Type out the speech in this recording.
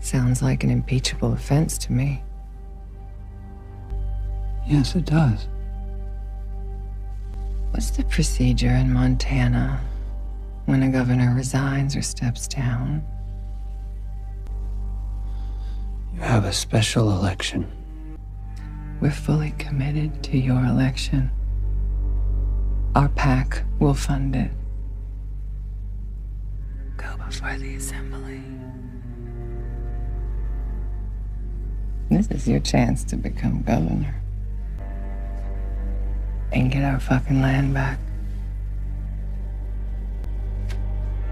Sounds like an impeachable offense to me. Yes, it does. What's the procedure in Montana when a governor resigns or steps down? You have a special election. We're fully committed to your election. Our PAC will fund it. Go before the assembly. This is your chance to become governor. And get our fucking land back.